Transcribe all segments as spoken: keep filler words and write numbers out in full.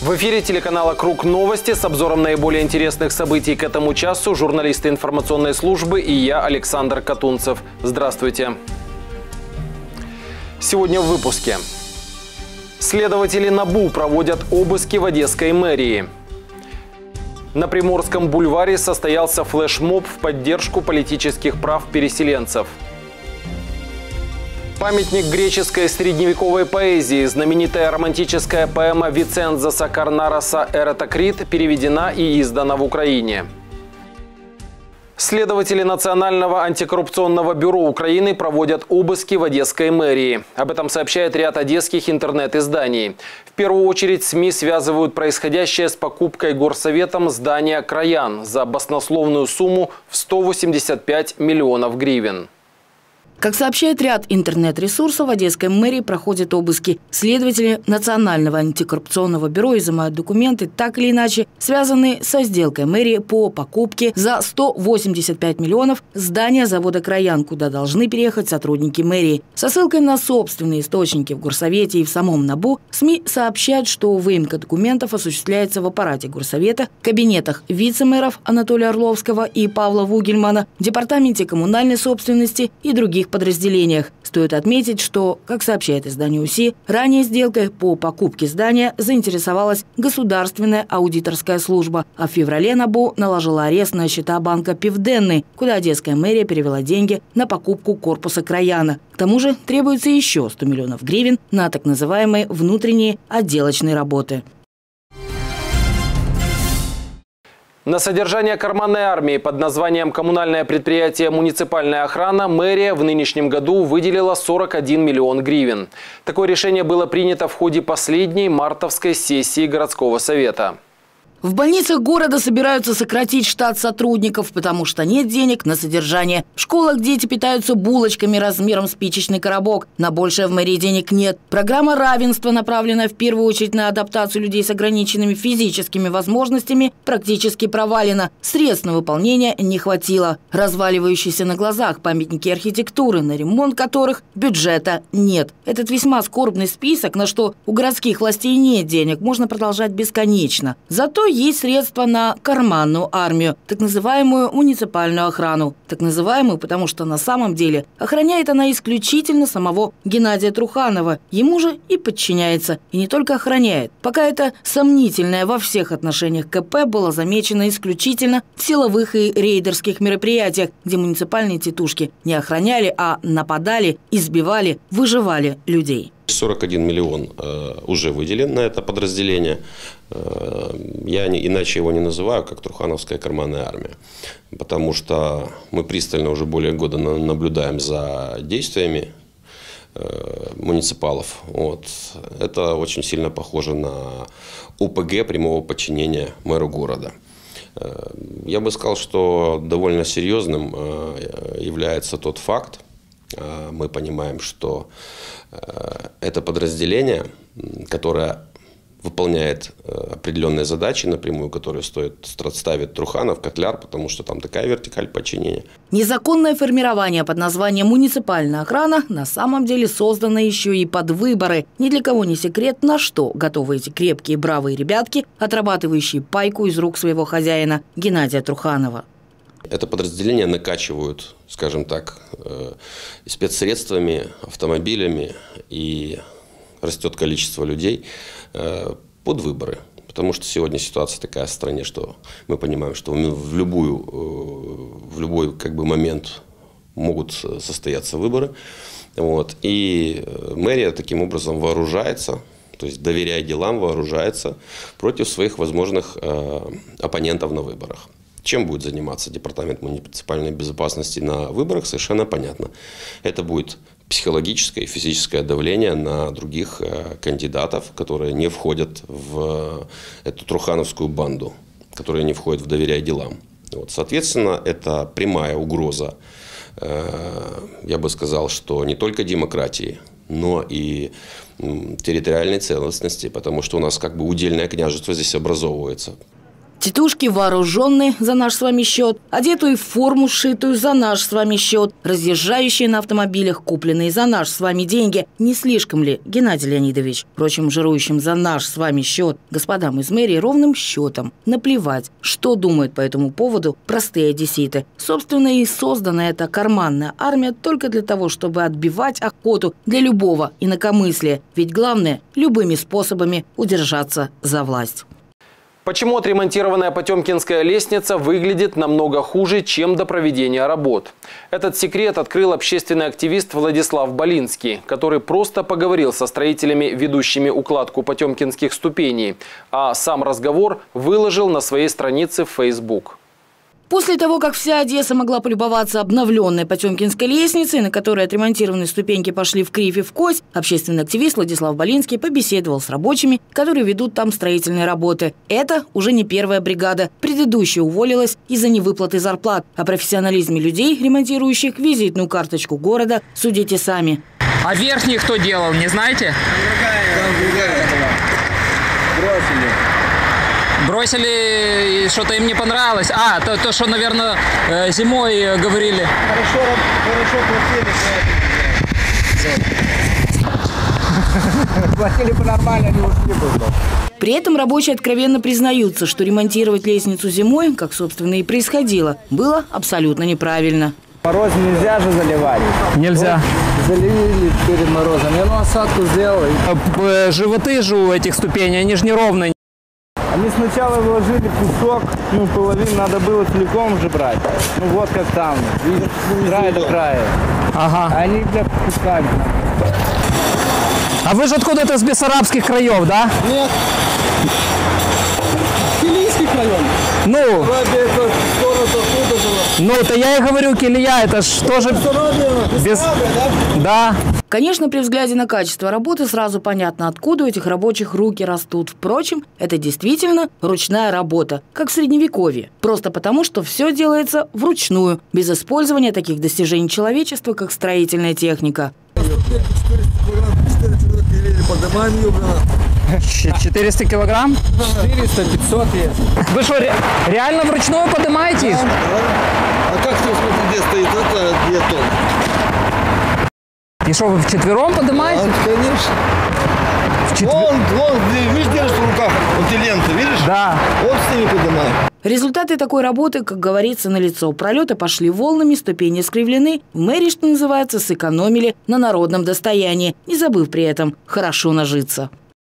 В эфире телеканала «Круг новости» с обзором наиболее интересных событий к этому часу журналисты информационной службы и я, Александр Катунцев. Здравствуйте. Сегодня в выпуске. Следователи НАБУ проводят обыски в Одесской мэрии. На Приморском бульваре состоялся флешмоб в поддержку политических прав переселенцев. Памятник греческой средневековой поэзии, знаменитая романтическая поэма Вицензоса Карнараса «Эратокрит» переведена и издана в Украине. Следователи Национального антикоррупционного бюро Украины проводят обыски в Одесской мэрии. Об этом сообщает ряд одесских интернет-изданий. В первую очередь СМИ связывают происходящее с покупкой горсоветом здания «Краян» за баснословную сумму в сто восемьдесят пять миллионов гривен. Как сообщает ряд интернет-ресурсов, в Одесской мэрии проходят обыски. Следователи Национального антикоррупционного бюро изымают документы, так или иначе связанные со сделкой мэрии по покупке за сто восемьдесят пять миллионов здания завода «Краян», куда должны переехать сотрудники мэрии. Со ссылкой на собственные источники в горсовете и в самом НАБУ СМИ сообщают, что выемка документов осуществляется в аппарате горсовета, кабинетах вице-мэров Анатолия Орловского и Павла Вугельмана, департаменте коммунальной собственности и других подразделениях. Стоит отметить, что, как сообщает издание УСИ, ранее сделкой по покупке здания заинтересовалась государственная аудиторская служба, а в феврале НАБУ наложила арест на счета банка «Пивденный», куда Одесская мэрия перевела деньги на покупку корпуса «Краяна». К тому же требуется еще сто миллионов гривен на так называемые внутренние отделочные работы. На содержание карманной армии под названием «Коммунальное предприятие «Муниципальная охрана» мэрия в нынешнем году выделила сорок один миллион гривен. Такое решение было принято в ходе последней мартовской сессии городского совета. В больницах города собираются сократить штат сотрудников, потому что нет денег на содержание. В школах дети питаются булочками размером с спичечный коробок. На большее в мэрии денег нет. Программа равенства, направленная в первую очередь на адаптацию людей с ограниченными физическими возможностями, практически провалена. Средств на выполнение не хватило. Разваливающиеся на глазах памятники архитектуры, на ремонт которых бюджета нет. Этот весьма скорбный список, на что у городских властей нет денег, можно продолжать бесконечно. Зато есть средства на карманную армию, так называемую муниципальную охрану. Так называемую, потому что на самом деле охраняет она исключительно самого Геннадия Труханова. Ему же и подчиняется. И не только охраняет. Пока это сомнительное во всех отношениях КП было замечено исключительно в силовых и рейдерских мероприятиях, где муниципальные тетушки не охраняли, а нападали, избивали, выживали людей. сорок один миллион э, уже выделен на это подразделение. Э, я не, иначе его не называю, как Трухановская карманная армия. Потому что мы пристально уже более года на, наблюдаем за действиями э, муниципалов. Вот. Это очень сильно похоже на ОПГ прямого подчинения мэру города. Э, я бы сказал, что довольно серьезным э, является тот факт, мы понимаем, что это подразделение, которое выполняет определенные задачи напрямую, которые стоит ставить Труханов, Котляр, потому что там такая вертикаль подчинения. Незаконное формирование под названием «Муниципальная охрана» на самом деле создано еще и под выборы. Ни для кого не секрет, на что готовы эти крепкие бравые ребятки, отрабатывающие пайку из рук своего хозяина Геннадия Труханова. Это подразделение накачивают, скажем так, спецсредствами, автомобилями, и растет количество людей под выборы. Потому что сегодня ситуация такая в стране, что мы понимаем, что в, любую, в любой как бы, момент могут состояться выборы. Вот. И мэрия таким образом вооружается, то есть доверяя делам, вооружается против своих возможных оппонентов на выборах. Чем будет заниматься Департамент муниципальной безопасности на выборах, совершенно понятно. Это будет психологическое и физическое давление на других кандидатов, которые не входят в эту трухановскую банду, которые не входят в доверяя делам. Вот, соответственно, это прямая угроза, я бы сказал, что не только демократии, но и территориальной целостности, потому что у нас как бы удельное княжество здесь образовывается. Тетушки вооруженные за наш с вами счет, одетые в форму, сшитую за наш с вами счет, разъезжающие на автомобилях, купленные за наш с вами деньги. Не слишком ли, Геннадий Леонидович? Впрочем, жирующим за наш с вами счет господам из мэрии ровным счетом наплевать, что думают по этому поводу простые одесситы. Собственно, и создана эта карманная армия только для того, чтобы отбивать охоту для любого инакомыслия. Ведь главное – любыми способами удержаться за власть. Почему отремонтированная Потемкинская лестница выглядит намного хуже, чем до проведения работ? Этот секрет открыл общественный активист Владислав Болинский, который просто поговорил со строителями, ведущими укладку потемкинских ступеней, а сам разговор выложил на своей странице в Facebook. После того, как вся Одесса могла полюбоваться обновленной Потемкинской лестницей, на которой отремонтированные ступеньки пошли в кривь и в кость, общественный активист Владислав Болинский побеседовал с рабочими, которые ведут там строительные работы. Это уже не первая бригада. Предыдущая уволилась из-за невыплаты зарплат. О профессионализме людей, ремонтирующих визитную карточку города, судите сами. А верхний кто делал, не знаете? Бросили. Бросили, и что-то им не понравилось. А, то, то что, наверное, зимой говорили. Хорошо, хорошо платили. Платили бы нормально, они ушли бы. При этом рабочие откровенно признаются, что ремонтировать лестницу зимой, как, собственно, и происходило, было абсолютно неправильно. Мороз нельзя же заливать. Нельзя. Заливили перед морозом. Я насадку сделал. Животы же у этих ступеней, они же неровные. Они сначала вложили кусок, ну, половину надо было целиком же брать. Ну, вот как там, видишь, с края до края. Ага. А они для кусками. А вы же откуда-то с бессарабских краев, да? Нет. Килийских районов. Ну. Это ну, то я и говорю, Килия, это ж тоже... Без... Да. Конечно, при взгляде на качество работы сразу понятно, откуда у этих рабочих руки растут. Впрочем, это действительно ручная работа, как в Средневековье. Просто потому, что все делается вручную, без использования таких достижений человечества, как строительная техника. четыреста килограмм? четыреста пятьсот есть. Вы что, ре реально вручную поднимаете? Да, да. А как тебе сколько где стоит? Это две тонны. И что, вы вчетвером поднимаете? Да, конечно. Вчетвер... Вон, вон, видишь, держишь в руках, вот эти ленты, видишь? Да. Вот с ними поднимаем. Результаты такой работы, как говорится, налицо. Пролеты пошли волнами, ступени искривлены. В мэрии, что называется, сэкономили на народном достоянии, не забыв при этом хорошо нажиться.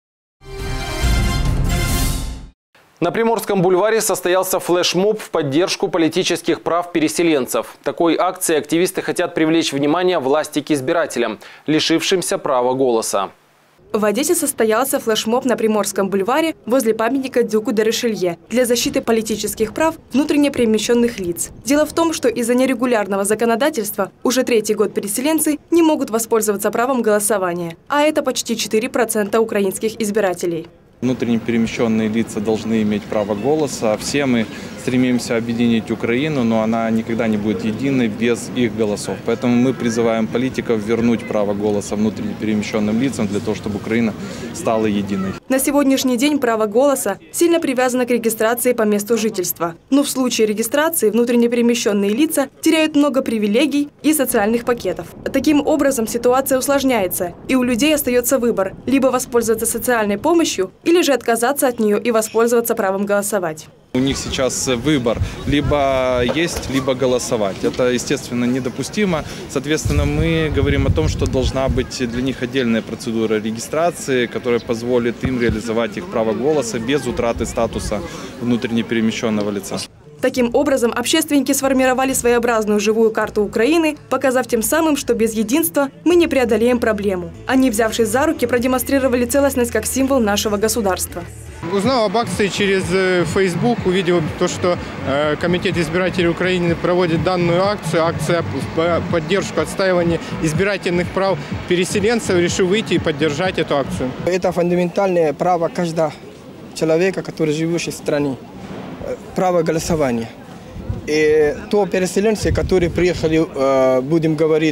На Приморском бульваре состоялся флешмоб в поддержку политических прав переселенцев. Такой акцией активисты хотят привлечь внимание власти к избирателям, лишившимся права голоса. В Одессе состоялся флешмоб на Приморском бульваре возле памятника Дюку де Ришелье для защиты политических прав внутренне перемещенных лиц. Дело в том, что из-за нерегулярного законодательства уже третий год переселенцы не могут воспользоваться правом голосования, а это почти четыре процента украинских избирателей. Внутренне перемещенные лица должны иметь право голоса. Все мы стремимся объединить Украину, но она никогда не будет единой без их голосов. Поэтому мы призываем политиков вернуть право голоса внутренне перемещенным лицам для того, чтобы Украина стала единой. На сегодняшний день право голоса сильно привязано к регистрации по месту жительства. Но в случае регистрации внутренне перемещенные лица теряют много привилегий и социальных пакетов. Таким образом, ситуация усложняется, и у людей остается выбор – либо воспользоваться социальной помощью, или же отказаться от нее и воспользоваться правом голосовать. У них сейчас выбор – либо есть, либо голосовать. Это, естественно, недопустимо. Соответственно, мы говорим о том, что должна быть для них отдельная процедура регистрации, которая позволит им реализовать их право голоса без утраты статуса внутренне перемещенного лица. Таким образом, общественники сформировали своеобразную живую карту Украины, показав тем самым, что без единства мы не преодолеем проблему. Они, взявшись за руки, продемонстрировали целостность как символ нашего государства. Узнал об акции через Facebook, увидел то, что э, Комитет избирателей Украины проводит данную акцию, акция в поддержку отстаивания избирательных прав переселенцев, решил выйти и поддержать эту акцию. Это фундаментальное право каждого человека, который живет в стране. Право голосования. И то переселенцы, которые приехали, будем говорить,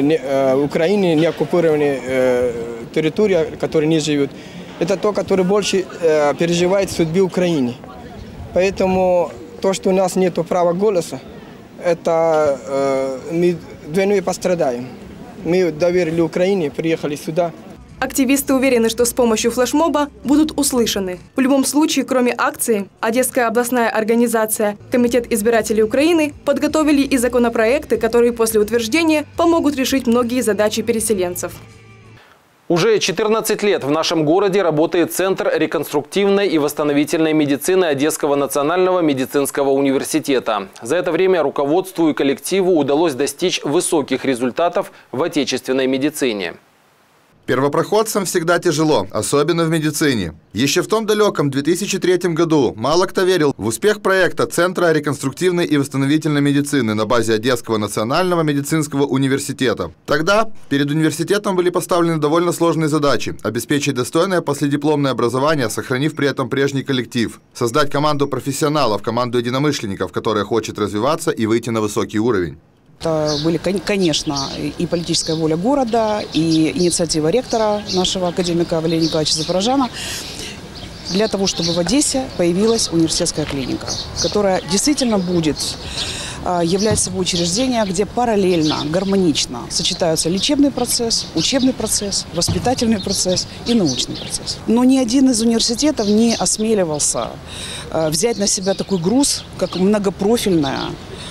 в Украине, не оккупированные территории, которые не живут, это то, который больше переживает судьбы Украины. Поэтому то, что у нас нет права голоса, это э, мы двойное пострадаем. Мы доверили Украине, приехали сюда. Активисты уверены, что с помощью флешмоба будут услышаны. В любом случае, кроме акции, Одесская областная организация «Комитет избирателей Украины» подготовили и законопроекты, которые после утверждения помогут решить многие задачи переселенцев. Уже четырнадцать лет в нашем городе работает Центр реконструктивной и восстановительной медицины Одесского национального медицинского университета. За это время руководству и коллективу удалось достичь высоких результатов в отечественной медицине. Первопроходцам всегда тяжело, особенно в медицине. Еще в том далеком две тысячи третьем году мало кто верил в успех проекта Центра реконструктивной и восстановительной медицины на базе Одесского национального медицинского университета. Тогда перед университетом были поставлены довольно сложные задачи – обеспечить достойное последипломное образование, сохранив при этом прежний коллектив, создать команду профессионалов, команду единомышленников, которая хочет развиваться и выйти на высокий уровень. Это были, конечно, и политическая воля города, и инициатива ректора нашего академика Валерия Николаевича Запорожана для того, чтобы в Одессе появилась университетская клиника, которая действительно будет являть собой учреждение, где параллельно, гармонично сочетаются лечебный процесс, учебный процесс, воспитательный процесс и научный процесс. Но ни один из университетов не осмеливался взять на себя такой груз, как многопрофильная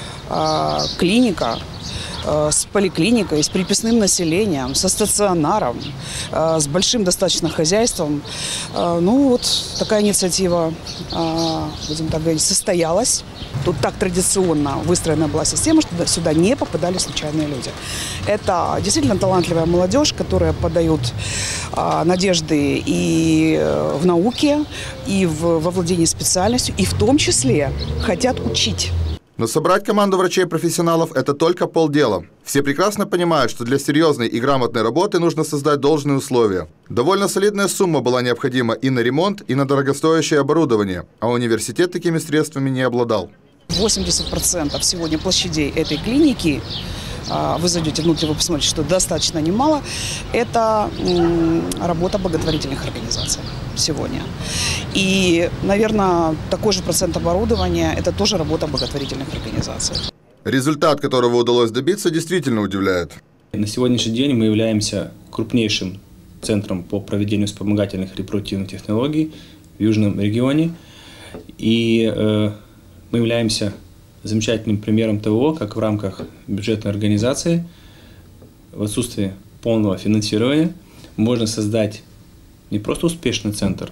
клиника с поликлиникой, с приписным населением, со стационаром, с большим достаточно хозяйством. Ну вот такая инициатива, будем так говорить, состоялась. Тут так традиционно выстроена была система, что сюда не попадали случайные люди. Это действительно талантливая молодежь, которая подает надежды и в науке, и в, во владении специальностью, и в том числе хотят учить. Но собрать команду врачей-профессионалов – это только полдела. Все прекрасно понимают, что для серьезной и грамотной работы нужно создать должные условия. Довольно солидная сумма была необходима и на ремонт, и на дорогостоящее оборудование, а университет такими средствами не обладал. восемьдесят процентов сегодня площадей этой клиники, вы зайдете внутрь, вы посмотрите, что достаточно немало, это работа благотворительных организаций сегодня. И, наверное, такой же процент оборудования – это тоже работа благотворительных организаций. Результат, которого удалось добиться, действительно удивляет. На сегодняшний день мы являемся крупнейшим центром по проведению вспомогательных репродуктивных технологий в Южном регионе. И э, мы являемся замечательным примером того, как в рамках бюджетной организации в отсутствии полного финансирования можно создать не просто успешный центр,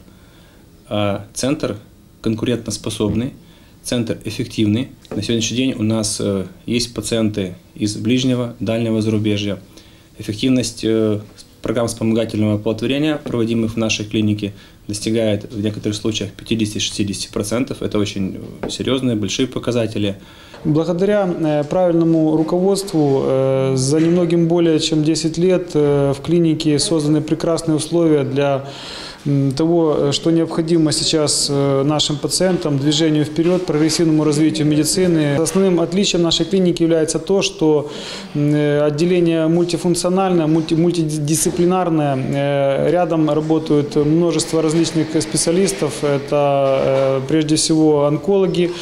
а центр конкурентоспособный, центр эффективный. На сегодняшний день у нас э, есть пациенты из ближнего, дальнего зарубежья. Эффективность э, программ вспомогательного оплодотворения, проводимых в нашей клинике, достигает в некоторых случаях пятидесяти-шестидесяти процентов. Это очень серьезные, большие показатели. Благодаря правильному руководству за немногим более чем десять лет в клинике созданы прекрасные условия для того, что необходимо сейчас нашим пациентам, движению вперед, прогрессивному развитию медицины. Основным отличием нашей клиники является то, что отделение мультифункциональное, мульти, мультидисциплинарное. Рядом работают множество различных специалистов. Это прежде всего онкологи,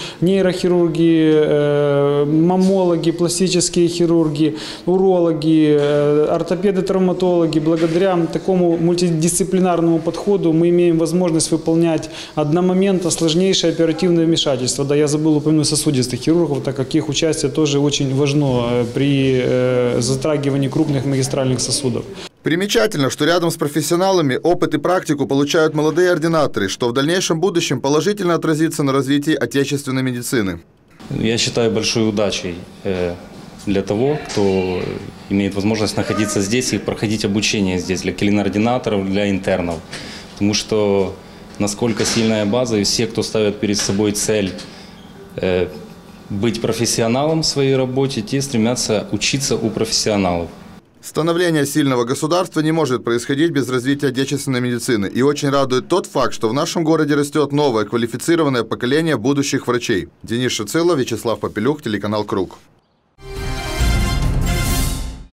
нейрохирурги, маммологи, пластические хирурги, урологи, ортопеды, травматологи. Благодаря такому мультидисциплинарному подходу мы имеем возможность выполнять одномоментно сложнейшее оперативное вмешательство. Да, я забыл упомянуть сосудистых хирургов, так как их участие тоже очень важно при э, затрагивании крупных магистральных сосудов. Примечательно, что рядом с профессионалами опыт и практику получают молодые ординаторы, что в дальнейшем будущем положительно отразится на развитии отечественной медицины. Я считаю большой удачей э, для того, кто имеет возможность находиться здесь и проходить обучение здесь для клинординаторов, для интернов. Потому что насколько сильная база, и все, кто ставят перед собой цель э, быть профессионалом в своей работе, те стремятся учиться у профессионалов. Становление сильного государства не может происходить без развития отечественной медицины. И очень радует тот факт, что в нашем городе растет новое квалифицированное поколение будущих врачей. Денис Шицило, Вячеслав Попелюх, телеканал «Круг».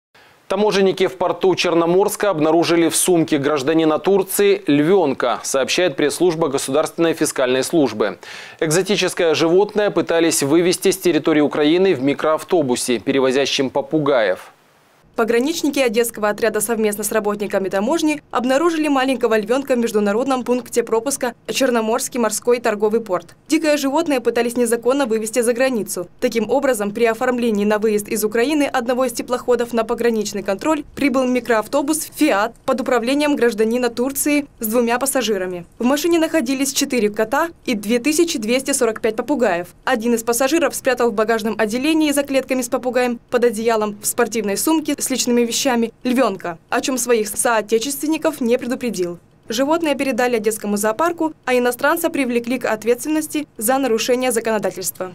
Таможенники в порту Черноморска обнаружили в сумке гражданина Турции львенка, сообщает пресс-служба Государственной фискальной службы. Экзотическое животное пытались вывезти с территории Украины в микроавтобусе, перевозящем попугаев. Пограничники Одесского отряда совместно с работниками таможни обнаружили маленького львенка в международном пункте пропуска Черноморский морской торговый порт. Дикое животное пытались незаконно вывезти за границу. Таким образом, при оформлении на выезд из Украины одного из теплоходов на пограничный контроль прибыл микроавтобус «Фиат» под управлением гражданина Турции с двумя пассажирами. В машине находились четыре кота и две тысячи двести сорок пять попугаев. Один из пассажиров спрятал в багажном отделении за клетками с попугаем под одеялом в спортивной сумке с личными вещами львенка, о чем своих соотечественников не предупредил. Животное передали Одесскому зоопарку, а иностранца привлекли к ответственности за нарушение законодательства.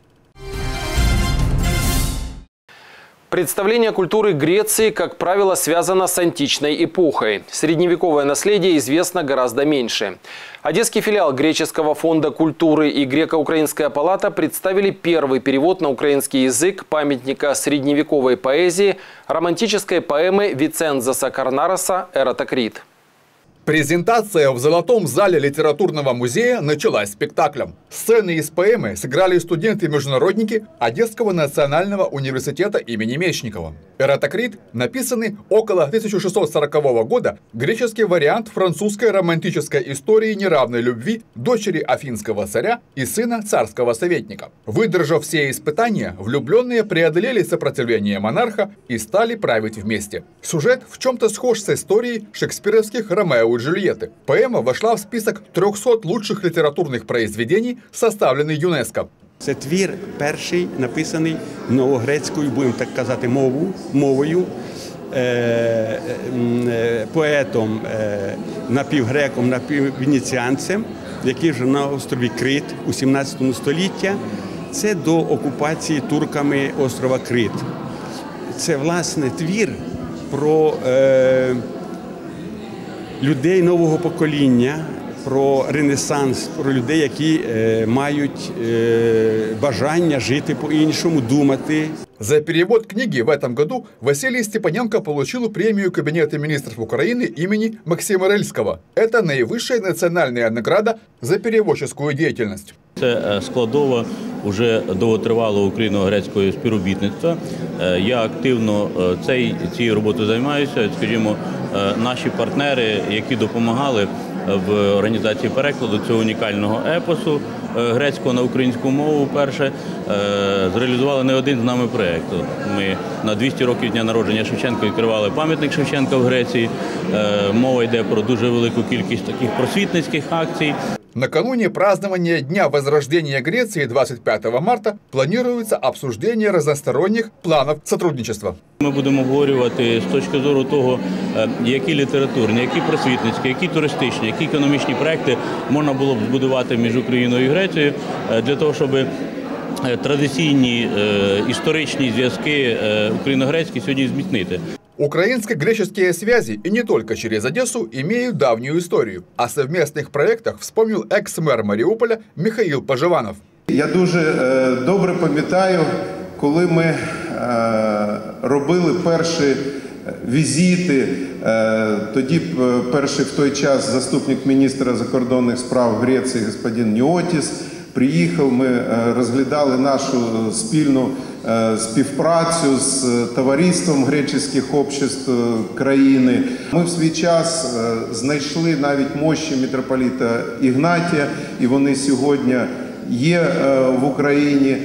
Представление культуры Греции, как правило, связано с античной эпохой. Средневековое наследие известно гораздо меньше. Одесский филиал Греческого фонда культуры и Греко-Украинская палата представили первый перевод на украинский язык памятника средневековой поэзии романтической поэмы Вицензоса Карнароса «Эратокрит». Презентация в Золотом зале литературного музея началась спектаклем. Сцены из поэмы сыграли студенты-международники Одесского национального университета имени Мечникова. «Эратокрит» написанный около тысяча шестьсот сорокового года греческий вариант французской романтической истории неравной любви дочери афинского царя и сына царского советника. Выдержав все испытания, влюбленные преодолели сопротивление монарха и стали править вместе. Сюжет в чем-то схож с историей шекспировских Ромео и Джульетты. Поэма вошла в список трехсот лучших литературных произведений, составленный ЮНЕСКО. Це твір перший, написаний новогрецькою, будемо так казати, мовою, мовою е, е, поетом, е, напівгреком, напіввенеціанцем, який жив на острові Крит у сімнадцятому столітті. Це до окупації турками острова Крит. Це, власне, твір про е, людей нового покоління, про ренесанс, про людей, які е, мають е, бажання жити по-іншому, думати. За перевод книги в этом году Василий Степаненко получил премию Кабинета министров Украины имени Максима Рыльского. Это наивысшая национальная награда за переводческую деятельность. Це складова вже довготривалого україно-грецького співробітництва. Я активно цією роботою займаюся. Скажімо, наші партнери, які допомагали в організації перекладу цього унікального епосу грецького на українську мову, перше, зреалізували не один з нами проєкт. Ми на двісті років дня народження Шевченка відкривали пам'ятник Шевченка в Греції. Мова йде про дуже велику кількість таких просвітницьких акцій. Накануне празднования Дня Возрождения Греции двадцать пятого марта планируется обсуждение разносторонних планов сотрудничества. Ми будемо обговорювати з точки зору того, які літературні, які просвітницькі, які туристичні, які економічні проекти можна було б збудувати між Україною і Грецією для того, щоб традиційні історичні зв'язки україно-грецькі сьогодні зміцнити. Украинско-греческие связи, и не только через Одессу, имеют давнюю историю. О совместных проектах вспомнил екс-мер Маріуполя Михаїл Поживанов. Я дуже е, добре пам'ятаю, коли ми е, робили перші візити, е, тоді перший в той час заступник міністра закордонних справ Греції господин Ніотіс приїхав, ми розглядали нашу спільну співпрацю з товариством греческих обществ країни. Ми в свій час знайшли навіть мощі митрополита Ігнатія, і вони сьогодні є в Україні.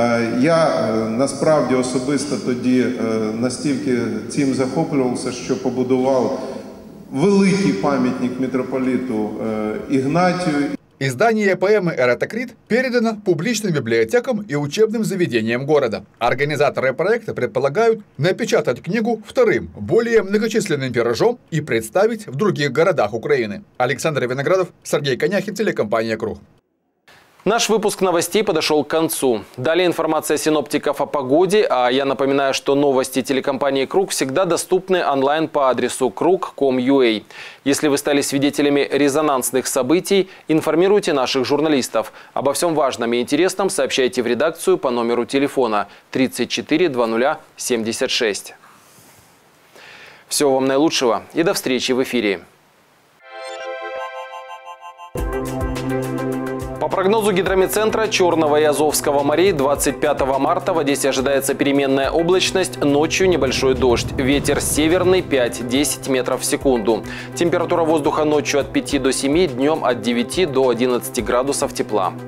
Я насправді особисто тоді настільки цим захоплювався, що побудував великий пам'ятник митрополиту Ігнатію. Издание поэмы «Эратокрит» передано публичным библиотекам и учебным заведениям города. Организаторы проекта предполагают напечатать книгу вторым, более многочисленным тиражом и представить в других городах Украины. Александр Виноградов, Сергей Коняхин, телекомпания «Круг». Наш выпуск новостей подошел к концу. Далее информация синоптиков о погоде, а я напоминаю, что новости телекомпании «Круг» всегда доступны онлайн по адресу круг точка ком точка ю а. Если вы стали свидетелями резонансных событий, информируйте наших журналистов. Обо всем важном и интересном сообщайте в редакцию по номеру телефона тридцать четыре двадцать семьдесят шесть. Всего вам наилучшего и до встречи в эфире. По прогнозу гидрометцентра Черного и Азовского морей двадцать пятого марта в Одессе ожидается переменная облачность, ночью небольшой дождь. Ветер северный пять-десять метров в секунду. Температура воздуха ночью от пяти до семи, днем от девяти до одиннадцати градусов тепла.